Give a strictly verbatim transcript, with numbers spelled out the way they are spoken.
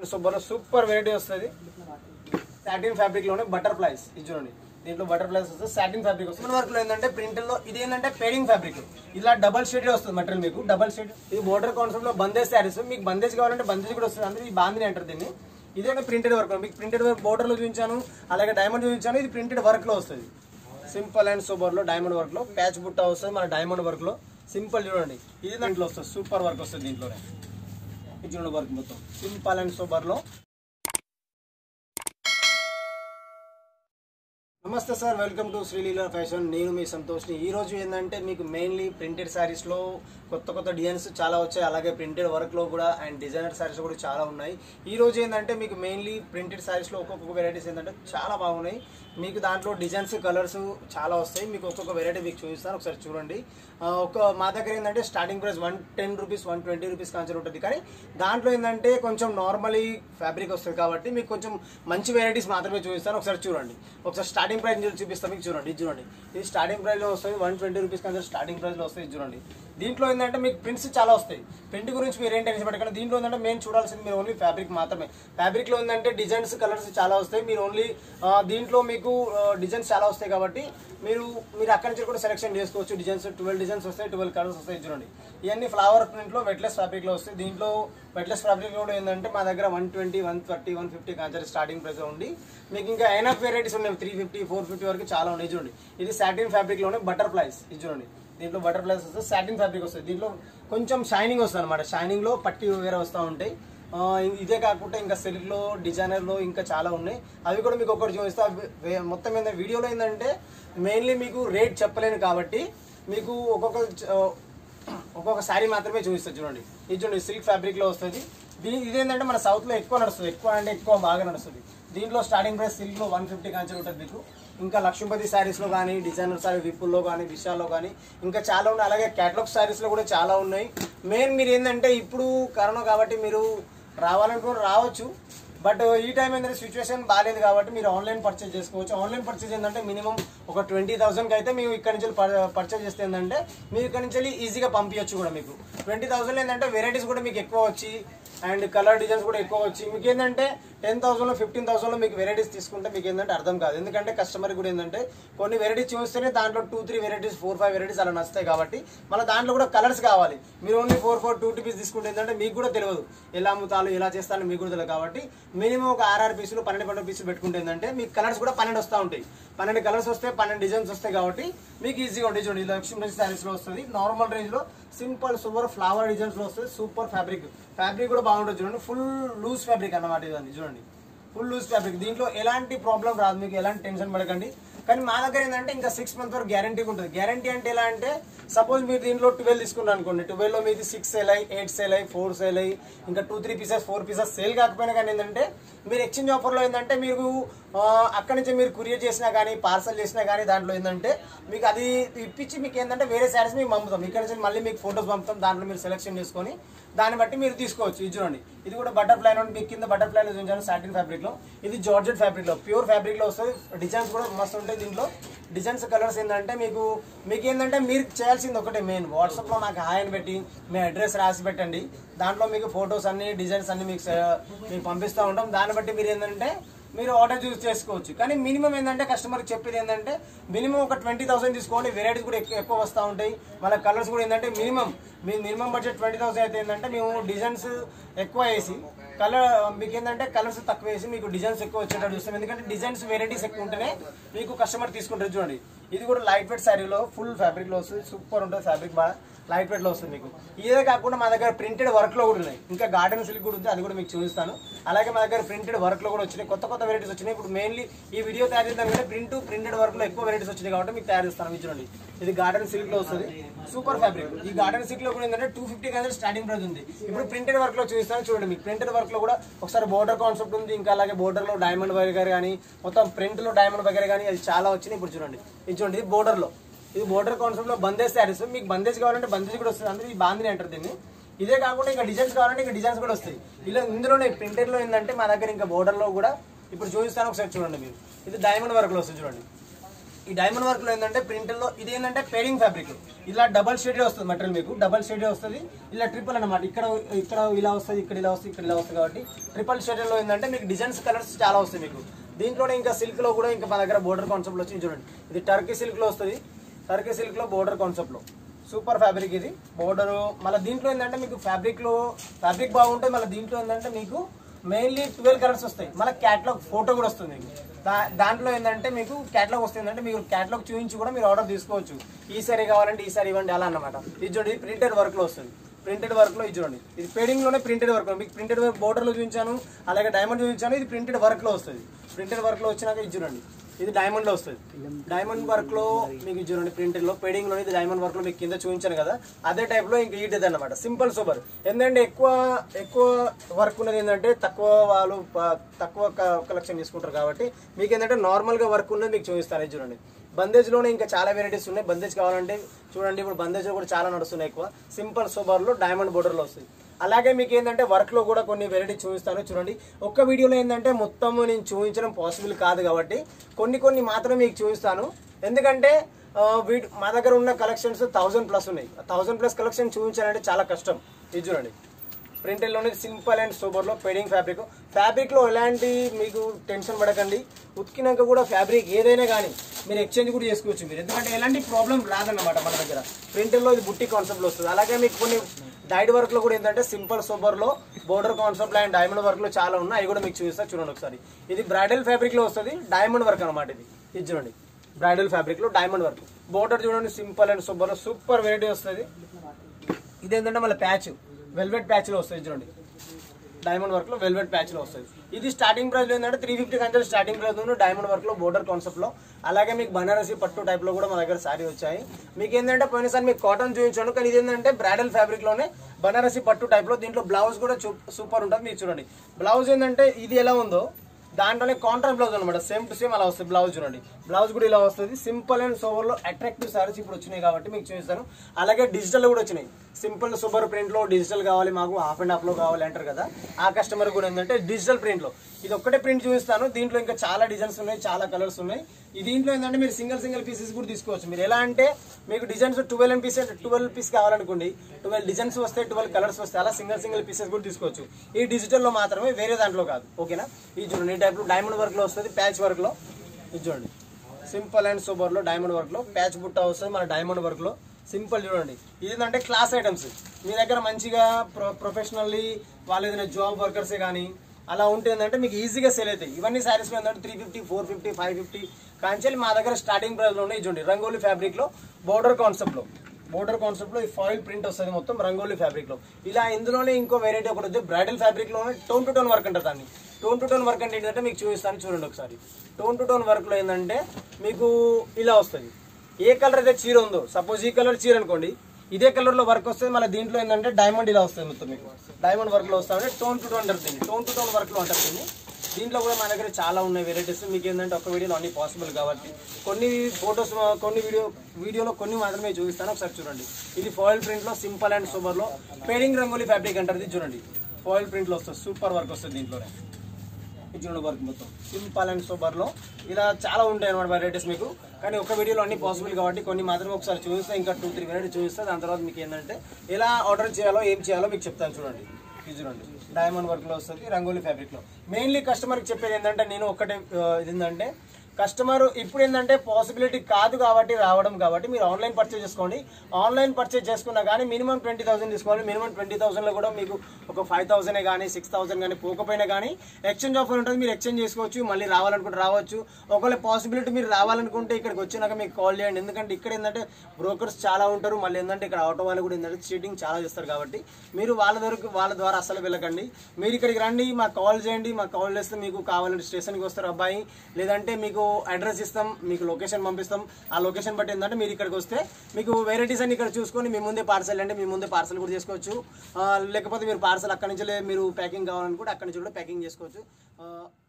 Super super variety వస్తుంది. Satin fabric లోనే butterflies ఇది చూడండి. దీంట్లో బటర్ఫ్లైస్ వస్తుంది. సాటిన్ ఫ్యాబ్రిక్ వస్తుంది. వర్క్ లో ఏంటంటే ప్రింట్ లో ఇది ఏంటంటే పేడింగ్ ఫ్యాబ్రిక్. ఇలా డబల్ షేడ్ వస్తుంది మెటీరియల్ మీకు. డబల్ షేడ్ ఇది బోర్డర్ కాన్సెప్ట్ లో బందేజ్ శారీస్. మీకు బందేజ్ కావాలంటే బందేజ్ కూడా వస్తుంది. అంటే ఈ బాందిని అంటారు దీన్ని. ఇదే ప్రింటెడ్ వర్క్. మీకు ప్రింటెడ్ వర్క్ బోర్డర్ లో చూపించాను, అలాగే డైమండ్ చూపించాను. ఇది ప్రింటెడ్ వర్క్ లో వస్తుంది. సింపుల్ అండ్ సూపర్ లో డైమండ్ వర్క్ లో ప్యాచ్ బుట్ట వస్తుంది. మన డైమండ్ వర్క్ లో సింపుల్ చూడండి. ఇది దాంట్లో వస్తుంది. సూపర్ వర్క్ వస్తుంది దీంట్లోనే. ఇది చూడండి వర్క్ మొత్తం సింపుల్ అండ్ సూపర్ లో. నమస్తే sir, welcome to Sreeleela fashion. నేను మీ సంతోష్ని. ఈ రోజు ఏంటంటే మీకు మెయిన్లీ ప్రింటెడ్ శారీస్ లో కొత్త కొత్త డిజైన్స్ చాలా వచ్చాయి. అలాగే ప్రింటెడ్ వర్క్ లో కూడా అండ్ డిజైనర్ శారీస్ కూడా చాలా ఉన్నాయి. ఈ రోజు ఏంటంటే మీకు మెయిన్లీ ప్రింటెడ్ శారీస్ లో ఒక్కొక్క వెరైటీస్ ఏంటంటే చాలా బాగున్నాయి. మీకు దాంట్లో డిజైన్స్ కలర్స్ చాలా వస్తాయి. మీకు ఒక్కొక్క వెరైటీ మీకు చూపిస్తాను, ఒకసారి చూడండి. ఒక మా దగ్గర ఏంటంటే starting price one ten rupees one twenty rupees కాన్సర్ ఉంటుంది. కానీ దాంట్లో ఏంటంటే కొంచెం నార్మలీ ఫ్యాబ్రిక్ వస్తుంది కాబట్టి మీకు కొంచెం మంచి వెరైటీస్ మాత్రమే చూపిస్తాను. ఒకసారి చూడండి. ఒకసారి స్టార్టింగ్ ప్రైస్ చూపిస్తాను మీకు. చూడండి, ఇది చూడండి. ఇది స్టార్టింగ్ ప్రైస్ లో వస్తుంది. వన్ ట్వంటీ రూపీస్ కాన్సర్ స్టార్టింగ్ ప్రైస్ లో వస్తుంది. చూడండి, దీంట్లో ఏంటంటే మీకు ప్రింట్స్ చాలా వస్తాయి. ప్రింట్ గురించి మీరు ఏం టెన్షన్ పడకండి. దీంట్లో ఏంటంటే మెయిన్ చూడాల్సింది మీరు ఓన్లీ ఫ్యాబ్రిక్ మాత్రమే. ఫ్యాబ్రిక్ లో ఏంటంటే డిజైన్స్ కలర్స్ చాలా వస్తాయి. మీరు ఓన్లీ దీంట్లో మీకు డిజైన్స్ చాలా వస్తాయి కాబట్టి మీరు మీరు అక్కడి నుంచి కూడా సెలెక్షన్ చేసుకోవచ్చు. డిజైన్స్ ట్వెల్వ్ డిజైన్స్ వస్తాయి, ట్వెల్వ్ కలర్స్ వస్తాయి. చూడండి, ఇవన్నీ ఫ్లవర్ ప్రింట్ లో వెట్లెస్ ఫ్యాబ్రిక్ లో వస్తాయి. దీంట్లో వెట్లెస్ ఫ్యాబ్రిక్ కూడా ఏంటంటే మా దగ్గర one twenty one thirty one fifty కాన్సర్ స్టార్టింగ్ ప్రైస్ ఉండి మీకు ఇంకా ఎనఫ్ వెరైటీస్ ఉన్నాయి. త్రీ ఫిఫ్టీ ఫోర్ ఫిఫ్టీ వరకు చాలా ఉన్నాయి. చూడండి, ఇది సాటిన్ ఫ్యాబ్రిక్ లోనే బటర్ఫ్లైస్. ఇది చూడండి, దీంట్లో బటర్ఫ్లైస్ వస్తుంది. సాటిన్ ఫ్యాబ్రిక్ వస్తుంది. దీంట్లో కొంచెం షైనింగ్ వస్తుంది అనమాట. షైనింగ్ లో పట్టి వేరే వస్తూ ఉంటాయి. ఇదే కాకుండా ఇంకా సిల్క్ లో డిజైనర్ లో ఇంకా చాలా ఉన్నాయి. అవి కూడా మీకు ఒకటి చూపిస్తా. మొత్తం ఏంటంటే వీడియోలో ఏంటంటే మెయిన్లీ మీకు రేట్ చెప్పలేను కాబట్టి మీకు ఒక్కొక్క ఒక్కొక్క శారీ మాత్రమే చూపిస్తుంది. చూడండి, ఇది చూడండి సిల్క్ ఫ్యాబ్రిక్ లో వస్తుంది. దీని ఇదేంటంటే మన సౌత్ లో ఎక్కువ నడుస్తుంది. ఎక్కువ అంటే ఎక్కువ బాగా నడుస్తుంది. దీంట్లో స్టార్టింగ్ ప్రైస్ సిల్క్ లో వన్ ఫిఫ్టీ కాంచెలు ఉంటుంది మీకు. ఇంకా లక్ష్మీపతి శారీస్ లో కానీ, డిజైనర్ శారీ విప్పుల్లో కానీ, విశాల్లో కానీ ఇంకా చాలా ఉన్నాయి. అలాగే క్యాటలాగ్ శారీస్ లో కూడా చాలా ఉన్నాయి. మెయిన్ మీరు ఏంటంటే ఇప్పుడు కరోనా కాబట్టి మీరు రావాలనుకుని రావచ్చు. బట్ ఈ టైం ఏంటంటే సిచ్యువేషన్ బాగాలేదు కాబట్టి మీరు ఆన్లైన్ పర్చేజ్ చేసుకోవచ్చు. ఆన్లైన్ పర్చేజ్ ఏంటంటే మినిమం ఒక ట్వంటీ థౌసండ్కి అయితే మీరు ఇక్కడ నుంచి పర్చేజ్ చేస్తే ఏంటంటే మీరు ఇక్కడ నుంచి ఈజీగా పంపించచ్చు కూడా. మీకు ట్వంటీ థౌసండ్ ఏంటంటే వెరైటీస్ కూడా మీకు ఎక్కువ వచ్చి అండ్ కలర్ డిజైన్స్ కూడా ఎక్కువ వచ్చి మీకు ఏంటంటే టెన్ థౌసండ్లో ఫిఫ్టీన్ థౌసండ్లో మీకు వెరైటీస్ తీసుకుంటే మీకు ఏంటంటే అర్థం కాదు. ఎందుకంటే కస్టమర్ కూడా ఏంటంటే కొన్ని వెరైటీస్ చూస్తేనే దాంట్లో two three varieties four five varieties అలా నచ్చుతాయి కాబట్టి మళ్ళీ దాంట్లో కూడా కలర్స్ కావాలి. మీరు only four four two two piece తీసుకుంటే ఏంటంటే మీకు కూడా తెలియదు ఎలా అమ్ముతాలు ఎలా చేస్తాను మీకు కూడా తెలియదు. కాబట్టి మినిమం ఒక ఆర్ఆర్ పీసులు పన్నెండు పన్నెండు పీసులు పెట్టుకుంటే ఏంటంటే మీకు కలర్స్ కూడా పన్నెండు వస్తూ ఉంటాయి. పన్నెండు కలర్స్ వస్తే పన్నెండు డిజైన్స్ వస్తాయి కాబట్టి మీకు ఈజీగా ఉంటుంది. చూడండి, లక్ష్మీ శారీస్ లో వస్తుంది. నార్మల్ రేంజ్ లో సింపుల్ సూపర్ ఫ్లవర్ డిజైన్స్ లో వస్తుంది. సూపర్ ఫ్యాబ్రిక్ ఫ్యాబ్రిక్ కూడా బాగుంటుంది. చూడండి, ఫుల్ లూజ్ ఫ్యాబ్రిక్ అన్నమాట. ఇదండి చూడండి, ఫుల్ లూజ్ ఫ్యాబ్రిక్. దీంట్లో ఎలాంటి ప్రాబ్లం రాదు, మీకు ఎలాంటి టెన్షన్ పడకండి. కానీ మా దగ్గర ఏంటంటే ఇంకా సిక్స్ మంత్ వరకు గ్యారంటీ ఉంటుంది. గ్యారంటీ అంటే ఎలా అంటే సపోజ్ మీరు దీంట్లో ట్వెల్వ్ తీసుకున్నారు అనుకోండి, ట్వెల్వ్ లో మీది సిక్స్ సేల్ అయ్యి ఎయిట్ సేల్ అయ్యి ఫోర్ సేల్ అయ్యి ఇంకా two three pieces four pieces sale కాకపోయినా కానీ ఏంటంటే మీరు ఎక్స్చేంజ్ ఆఫర్లో ఏంటంటే మీరు అక్కడి నుంచి మీరు కొరియర్ చేసినా కానీ పార్సల్ చేసినా కానీ దాంట్లో ఏంటంటే మీకు అది ఇప్పించి మీకు ఏంటంటే వేరే శారీస్ మీకు పంపుతాం. ఇక్కడ నుంచి మళ్ళీ మీకు ఫొటోస్ పంపుతాం. దాంట్లో మీరు సెలెక్షన్ చేసుకొని దాన్ని బట్టి మీరు తీసుకోవచ్చు. ఇది చూడండి, ఇది కూడా బటర్ఫ్లై నుండి మీకు కింద బటర్ఫ్లై లో చూపించాను సాటిన్ ఫ్యాబ్రిక్ లో. ఇది జార్జెట్ ఫ్యాబ్రిక్ లో ప్యూర్ ఫ్యాబ్రిక్ లో వస్తుంది. డిజైన్స్ కూడా మస్తు ఉంటాయి. దీంట్లో డిజైన్స్ కలర్స్ ఏంటంటే మీకు మీకు ఏంటంటే మీరు చేయాల్సింది ఒకటే మెయిన్, వాట్సాప్ లో నాకు హాయ్ అని పెట్టి మీ అడ్రస్ రాసి పెట్టండి. దాంట్లో మీకు ఫొటోస్ అన్ని డిజైన్స్ అన్ని మీకు మీకు పంపిస్తూ ఉంటాం. దాన్ని బట్టి మీరు ఏంటంటే మీరు ఆర్డర్ చూస్ చేసుకోవచ్చు. కానీ మినిమం ఏంటంటే కస్టమర్కి చెప్పేది ఏంటంటే మినిమం ఒక ట్వంటీ థౌసండ్ తీసుకోండి. వెరైటీస్ కూడా ఎక్కువ ఎక్కువ వస్తూ ఉంటాయి. మళ్ళీ కలర్స్ కూడా ఏంటంటే మినిమం మీ మినిమం బడ్జెట్ ట్వంటీ థౌసండ్ అయితే ఏంటంటే మేము డిజైన్స్ ఎక్కువ వేసి కలర్ మీకు ఏంటంటే కలర్స్ తక్కువ వేసి మీకు డిజైన్స్ ఎక్కువ వచ్చేటట్టు చూస్తాం. ఎందుకంటే డిజైన్స్ వెరైటీస్ ఎక్కువ ఉంటేనే మీకు కస్టమర్ తీసుకుంటారు. చూడండి, ఇది కూడా లైట్ వెయిట్ శారీలో ఫుల్ ఫ్యాబ్రిక్ లో వస్తుంది. సూపర్ ఉంటుంది ఫ్యాబ్రిక్, బాగా లైట్ వెయిట్ లో వస్తుంది మీకు. ఇదే కాకుండా మా దగ్గర ప్రింటెడ్ వర్క్ లో కూడా ఉన్నాయి. ఇంకా గార్డెన్ సిల్క్ కూడా ఉంది, అది కూడా మీకు చూపిస్తాను. అలాగే మా దగ్గర ప్రింటెడ్ వర్క్ లో కూడా వచ్చినాయి. కొత్త కొత్త వెరైటీస్ వచ్చినాయి. ఇప్పుడు మెయిన్లీ ఈ వీడియో తయారు చేద్దాం కంటే ప్రింట్ ప్రింటెడ్ వర్క్ లో ఎక్కువ వెరైటీస్ వచ్చినాయి కాబట్టి మీకు తయారు చేస్తాను. చూడండి, ఇది గార్డెన్ సిల్క్ లో వస్తుంది. Super fabric. ఈ గార్డెన్ సిల్క్ లో కూడా ఏంటంటే టూ ఫిఫ్టీ కానీ స్టార్టింగ్ ప్రైస్ ఉంది. ఇప్పుడు ప్రింటెడ్ వర్క్ లో చూపిస్తాను. చూడండి, మీకు ప్రింటెడ్ వర్క్ లో కూడా ఒకసారి బోర్డర్ కాన్సెప్ట్ ఉంది. ఇంకా అలాగే బోర్డర్ లో డైమండ్ వగైరే కానీ మొత్తం ప్రింట్ లో డైమండ్ వగైరే కానీ అది చాలా వచ్చినాయి. ఇప్పుడు చూడండి, ఇది చూడండి, ఇది బోర్డర్ లో ఇది బోర్డర్ కాన్సెప్ట్ లో బందేజ్ శారీస్. మీకు బందేజ్ కావాలంటే బందేజ్ కూడా వస్తుంది. అందుకే ఈ బాందిని అంటారు దీన్ని. ఇదే కాకుండా ఇంకా డిజైన్స్ కావాలంటే ఇంకా డిజైన్స్ కూడా వస్తాయి. ఇలా ఇందులోనే ప్రింటెడ్ లో ఏంటంటే మా దగ్గర ఇంకా బోర్డర్ లో కూడా ఇప్పుడు చూపిస్తాను. ఒకసారి చూడండి, మీరు ఇది డైమండ్ వర్క్ లో వస్తుంది. చూడండి, ఈ డైమండ్ వర్క్ లో ఏంటంటే ప్రింట్ లో ఇది ఏంటంటే పేడింగ్ ఫ్యాబ్రిక్, ఇలా డబల్ షేడెడ్ వస్తుంది మెటీరియల్, మీకు డబల్ షేడెడ్ వస్తుంది, ఇలా ట్రిపుల్ అనమాట. ఇక్కడ ఇక్కడ ఇలా వస్తుంది, ఇక్కడ ఇలా వస్తుంది, ఇక్కడ ఇలా వస్తుంది. కాబట్టి ట్రిపుల్ షేడెడ్ లో ఏంటంటే మీకు డిజైన్స్ కలర్స్ చాలా వస్తాయి మీకు. దీంట్లోనే ఇంకా సిల్క్ లో కూడా ఇంకా మా దగ్గర బోర్డర్ కాన్సెప్ట్ లో వచ్చింది చూడండి. ఇది టర్కీ సిల్క్ లో వస్తుంది, టర్కీ సిల్క్ లో బోర్డర్ కాన్సెప్ట్ లో సూపర్ ఫ్యాబ్రిక్ ఇది బోర్డర్. మళ్ళీ దీంట్లో ఏంటంటే మీకు ఫ్యాబ్రిక్ లో ఫ్యాబ్రిక్ బాగుంటుంది. మళ్ళీ దీంట్లో ఏంటంటే మీకు మెయిన్లీ ట్వెల్వ్ కలర్స్ వస్తాయి. మళ్ళీ క్యాటలాగ్ ఫోటో కూడా వస్తుంది మీకు. దా దాంట్లో ఏంటంటే మీకు క్యాటలాగ్ వస్తుంది, అంటే మీరు క్యాటలాగ్ చూపించి కూడా మీరు ఆర్డర్ తీసుకోవచ్చు. ఈ సారీ కావాలంటే ఈ సారీ ఇవ్వండి అలా అన్నమాట. ఇది చూడండి ప్రింటెడ్ వర్క్ లో వస్తుంది, ప్రింటెడ్ వర్క్ లో ఇది చూడండి. ఇది పేడింగ్ లోనే ప్రింటెడ్ వర్క్, మీకు ప్రింటెడ్ వర్క్ బోర్డర్ లో చూపించాను, అలాగే డైమండ్ చూపించాను. ఇది ప్రింటెడ్ వర్క్ లో వస్తుంది. ప్రింటెడ్ వర్క్ లో వచ్చినాక ఇది చూడండి, ఇది డైమండ్ లో వస్తుంది. డైమండ్ వర్క్ లో మీకు చూడండి ప్రింటెడ్ లో పేడింగ్ లో ఇది డైమండ్ వర్క్ లో మీకు కింద చూపించాను కదా, అదే టైప్ లో ఇంకా ఇది అనమాట. Simple super. ఎందుకంటే ఎక్కువ ఎక్కువ వర్క్ ఉన్నది ఏంటంటే తక్కువ వాళ్ళు తక్కువ కలెక్షన్ తీసుకుంటారు కాబట్టి మీకు ఏంటంటే నార్మల్ గా వర్క్ ఉన్నది మీకు చూపిస్తాను. ఇది చూడండి బందేజ్ లోనే ఇంకా చాలా వెరైటీస్ ఉన్నాయి. బందేజ్ కావాలంటే చూడండి, ఇప్పుడు బందేజ్ లో కూడా చాలా నడుస్తున్నాయి ఎక్కువ. సింపుల్ సూపర్ లో డైమండ్ బోర్డర్ లో వస్తుంది. అలాగే మీకు ఏంటంటే వర్క్ లో కూడా కొన్ని వెరైటీ చూపిస్తాను చూడండి. ఒక్క వీడియోలో ఏంటంటే మొత్తం నేను చూపించడం పాసిబుల్ కాదు కాబట్టి కొన్ని కొన్ని మాత్రమే మీకు చూపిస్తాను. ఎందుకంటే మా దగ్గర ఉన్న కలెక్షన్స్ థౌసండ్ ప్లస్ ఉన్నాయి. థౌసండ్ ప్లస్ కలెక్షన్ చూపించాలంటే చాలా కష్టం. ఇది చూడండి ప్రింటెడ్ లోనే సింపుల్ అండ్ సూపర్ లో పేడింగ్ ఫ్యాబ్రిక్. ఫ్యాబ్రిక్ లో ఎలాంటి మీకు టెన్షన్ పడకండి, ఉతికినాక కూడా ఫ్యాబ్రిక్ ఏదైనా కానీ మీరు ఎక్స్చేంజ్ కూడా చేసుకోవచ్చు మీరు, ఎందుకంటే ఎలాంటి ప్రాబ్లం రాదన్నమాట మన దగ్గర. ప్రింటెడ్ లో ఇది బుట్టి కాన్సెప్ట్ లో వస్తుంది. అలాగే మీకు కొన్ని డైడ్ వర్క్ లో కూడా ఏంటంటే సింపుల్ సూపర్ లో border concept and diamond work లో చాలా ఉన్నాయి. అవి కూడా మీకు చూపిస్తా చూడండి ఒకసారి. ఇది బ్రైడల్ ఫ్యాబ్రిక్ లో వస్తుంది, డైమండ్ వర్క్ అనమాట. ఇది ఇది చూడండి బ్రైడల్ ఫ్యాబ్రిక్ లో డైమండ్ వర్క్. బోర్డర్ చూడండి సింపుల్ అండ్ సూపర్ లో సూపర్ వెరైటీ వస్తుంది. ఇది ఏంటంటే మళ్ళీ ప్యాచ్ వెల్వెట్ ప్యాచ్ లో వస్తుంది చూడండి, డైమండ్ వర్క్ లో వెల్వెట్ ప్యాచ్ లో వస్తుంది. ఇది స్టార్టింగ్ ప్రైస్ ఏంటంటే త్రీ ఫిఫ్టీ కంటే స్టార్టింగ్ ప్రైస్ ఉంది డైమండ్ వర్క్ లో బోర్డర్ కాన్సెప్ట్ లో. అలాగే మీకు బనారసి పట్టు టైప్ లో కూడా మా దగ్గర సారీ వచ్చాయి. మీకు ఏంటంటే పోయినసారి మీకు కాటన్ చూపించాను, కానీ ఇది ఏంటంటే బ్రైడల్ ఫ్యాబ్రిక్ లోనే బనారసి పట్టు టైప్ లో. దీంట్లో బ్లౌజ్ కూడా సూపర్ ఉంటుంది. మీరు చూడండి బ్లౌజ్ ఏంటంటే ఇది ఎలా ఉందో దాంట్లోనే కాంట్రాస్ట్ బ్లౌజ్ అనమాట, సేమ్ టు సేమ్ అలా వస్తుంది బ్లౌజ్. చూడండి బ్లౌజ్ కూడా ఇలా వస్తుంది. సింపుల్ అండ్ సూపర్ లో అట్రాక్టివ్ సారీస్ ఇప్పుడు వచ్చినాయి కాబట్టి మీకు చూపిస్తాను. అలాగే డిజిటల్ కూడా వచ్చినాయి. సింపుల్ సూపర్ ప్రింట్ లో డిజిటల్ కావాలి మాకు, హాఫ్ అండ్ హాఫ్ లో కావాలి అంటారు కదా, ఆ కస్టమర్ కూడా ఏంటంటే డిజిటల్ ప్రింట్ లో ఇది ఒక్కటే ప్రింట్ చూపిస్తాను. దీంట్లో ఇంకా చాలా డిజైన్స్ ఉన్నాయి, చాలా కలర్స్ ఉన్నాయి. ఈ దీంట్లో ఏంటంటే మీరు సింగిల్ సింగిల్ పీసెస్ కూడా తీసుకోవచ్చు. మీరు ఎలా అంటే మీకు designs twelve pieces twelve piece కావాలనుకోండి, ట్వెల్వ్ డిజైన్స్ వస్తాయి, ట్వెల్వ్ కలర్స్ వస్తాయి, అలా సింగిల్ సింగిల్ పీసెస్ కూడా తీసుకోవచ్చు. ఈ డిజిటల్ లో మాత్రమే, వేరే దాంట్లో కాదు. ఓకేనా? ఇది చూడండి ఈ టైప్ లో డైమండ్ వర్క్ లో వస్తుంది, ప్యాచ్ వర్క్ లో. ఇది చూడండి సింపుల్ అండ్ సూపర్ లో డైమండ్ వర్క్ లో ప్యాచ్ బుట్ట వస్తుంది మన డైమండ్ వర్క్ లో. సింపుల్ చూడండి. ఇది ఏంటంటే క్లాస్ ఐటమ్స్ మీ దగ్గర మంచిగా ప్రొ ప్రొఫెషనల్లీ వాళ్ళు ఏదైనా జాబ్ వర్కర్సే కానీ అలా ఉంటే ఏంటంటే మీకు ఈజీగా సేల్ అవుతాయి. ఇవన్నీ శారీస్ ఏంటంటే three fifty four fifty five fifty కాంచెల్ మా దగ్గర స్టార్టింగ్ ప్రైస్ లో ఉన్నాయి. చూడండి రంగోలీ ఫ్యాబ్రిక్ లో బోర్డర్ కాన్సెప్ట్ లో బోర్డర్ కాన్సెప్ట్ లో ఈ ఫాయిల్ ప్రింట్ వస్తుంది మొత్తం రంగోలీ ఫ్యాబ్రిక్ లో. ఇలా ఇందులోనే ఇంకో వెరైటీ ఒకటి ఉంది బ్రైడల్ ఫ్యాబ్రిక్ లోనే టోన్ టు టోన్ వర్క్ అంటారు దాన్ని. టోన్ టు టోన్ వర్క్ అంటే ఏంటంటే మీకు చూపిస్తాను చూడండి ఒకసారి. టోన్ టు టోన్ వర్క్ లో ఏంటంటే మీకు ఇలా వస్తుంది. ఏ కలర్ అయితే చీర ఉందో, సపోజ్ ఈ కలర్ చీర అనుకోండి, ఇదే కలర్ లో వర్క్ వస్తుంది. మళ్ళీ దీంట్లో ఏంటంటే డైమండ్ ఇలా వస్తుంది మొత్తం మీకు. డైమండ్ వర్క్ లో వస్తుంది టోన్ టు టోన్ అంటారు దీన్ని, టోన్ టు టోన్ వర్క్ లో అంటారు దీన్ని. దీంట్లో కూడా మన దగ్గర చాలా ఉన్నాయి వెరైటీస్. మీకు ఏంటంటే ఒక వీడియోలో అన్ని పాసిబుల్ కాబట్టి కొన్ని ఫొటోస్ కొన్ని వీడియో వీడియోలో కొన్ని మాత్రమే చూపిస్తాను. ఒకసారి చూడండి. ఇది ఫాయిల్ ప్రింట్ లో సింపుల్ అండ్ సూపర్ లో పేడింగ్ రంగోలీ ఫ్యాబ్రిక్ అంటారు. ఇది చూడండి ఫాయిల్ ప్రింట్ లో వస్తుంది, సూపర్ వర్క్ వస్తుంది దీంట్లో. ఇది చూడండి వర్క్ మొత్తం సింపుల్ అండ్ సూపర్ లో ఇలా చాలా ఉంటాయి అన్నమాట వెరైటీస్ మీకు. కానీ ఒక వీడియోలో అన్ని పాసిబుల్ కాబట్టి కొన్ని మాత్రమే ఒకసారి చూపిస్తే, ఇంకా టూ త్రీ వెరైటీ చూపిస్తే దాని తర్వాత మీకు ఏంటంటే ఎలా ఆర్డర్ చేయాలో ఏం చేయాలో మీకు చెప్తాను. చూడండి ఇది చూడండి డైమండ్ వర్క్ లో వస్తుంది రంగోలీ ఫ్యాబ్రిక్ లో. మెయిన్లీ కస్టమర్కి చెప్పేది ఏంటంటే నేను ఒకటే ఇది ఏంటంటే కస్టమర్ ఇప్పుడు ఏంటంటే పాసిబిలిటీ కాదు కాబట్టి రావడం కాబట్టి మీరు ఆన్లైన్ పర్చేజ్ చేసుకోండి. ఆన్లైన్ పర్చేజ్ చేసుకున్నా కానీ మినిమం ట్వంటీ థౌసండ్ తీసుకోవాలి. మినిమం ట్వంటీ థౌసండ్ లో కూడా మీకు ఒక ఫైవ్ థౌసండ్ కానీ సిక్స్ థౌసండ్ కానీ పోకపోయినా కానీ ఎక్స్చేంజ్ ఆఫర్ ఉంటుంది. మీరు ఎక్స్చేంజ్ చేసుకోవచ్చు, మళ్ళీ రావాలనుకుంటే రావచ్చు. ఒకవేళ పాసిబిలిటీ మీరు రావాలనుకుంటే ఇక్కడికి వచ్చినాక మీకు కాల్ చేయండి. ఎందుకంటే ఇక్కడ ఏంటంటే బ్రోకర్స్ చాలా ఉంటారు, మళ్ళీ ఏంటంటే ఇక్కడ ఆటో వాళ్ళు కూడా ఏంటంటే చీటింగ్ చాలా చేస్తారు కాబట్టి మీరు వాళ్ళ ద్వారా వాళ్ళ ద్వారా అసలు వెళ్ళకండి. మీరు ఇక్కడికి రండి, మాకు కాల్ చేయండి. మాకు కాల్ చేస్తే మీకు కావాలంటే స్టేషన్కి వస్తారు అబ్బాయి, లేదంటే మీకు అడ్రస్ ఇస్తాం, మీకు లొకేషన్ పంపిస్తాం. ఆ లొకేషన్ బట్టి ఏంటంటే మీరు ఇక్కడికి వస్తే మీకు వెరైటీస్ అన్ని ఇక్కడ చూసుకొని మీ ముందే పార్సల్ అంటే మీ ముందే పార్సల్ కూడా చేసుకోవచ్చు. లేకపోతే మీరు పార్సల్ అక్కడి నుంచి మీరు ప్యాకింగ్ కావాలనుకుంటే అక్కడి నుంచి కూడా ప్యాకింగ్ చేసుకోవచ్చు.